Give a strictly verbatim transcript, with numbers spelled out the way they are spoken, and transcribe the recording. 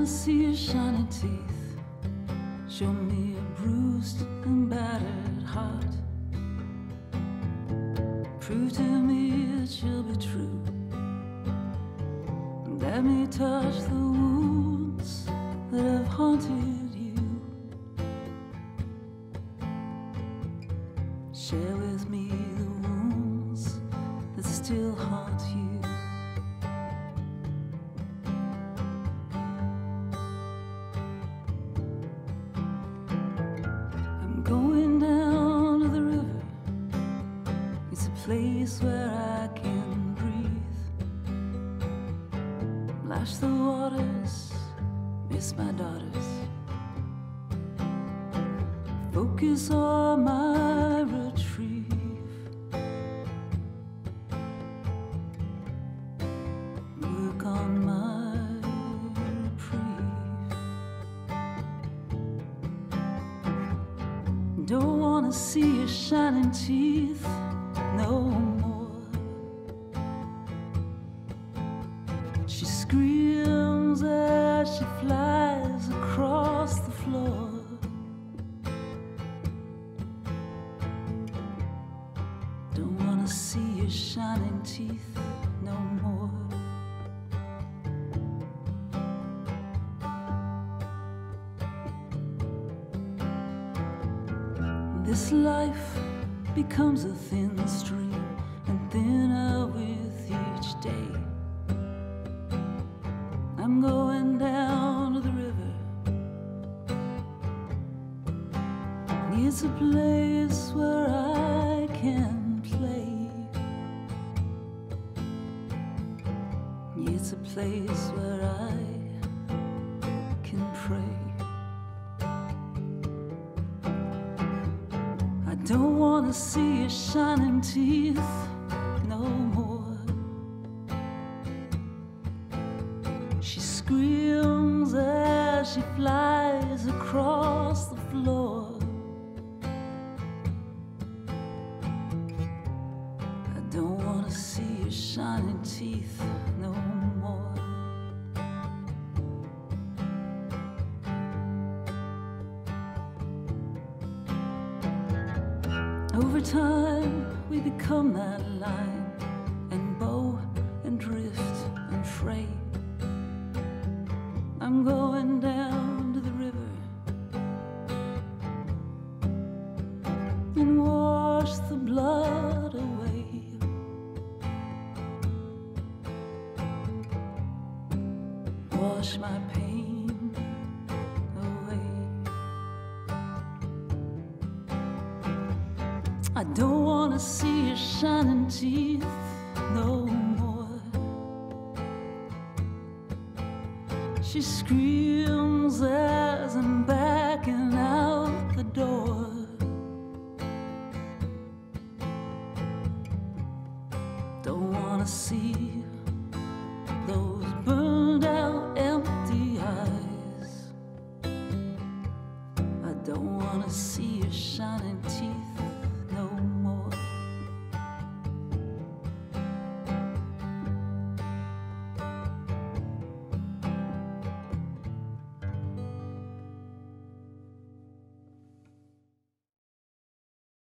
see your shiny teeth. Show me a bruised and battered heart. Prove to me that you'll be true. Let me touch the wounds that have haunted you. Share with me the wounds that still haunt you. I'm going down to the river. It's a place where I can breathe. Lash the waters, miss my daughters. Focus on my retrieve. Work on my reprieve. Don't wanna see your shining teeth no more. She screams as she flies across the floor. Don't wanna see your shining teeth no more. This life becomes a thin stream, and thinner with each day. I'm going down to the river. It's a place where I can play. It's a place where I can pray. I don't wanna see your shining teeth no more. She screams as she flies across the floor. I don't wanna see your shining teeth no more. Over time, we become that line, and bow and drift and fray. I'm going down to the river and wash the blood away. Wash my pain away. I don't wanna see your shining teeth no more. She screams as I'm backing out the door. Don't wanna see those burned out empty eyes. I don't wanna see your shining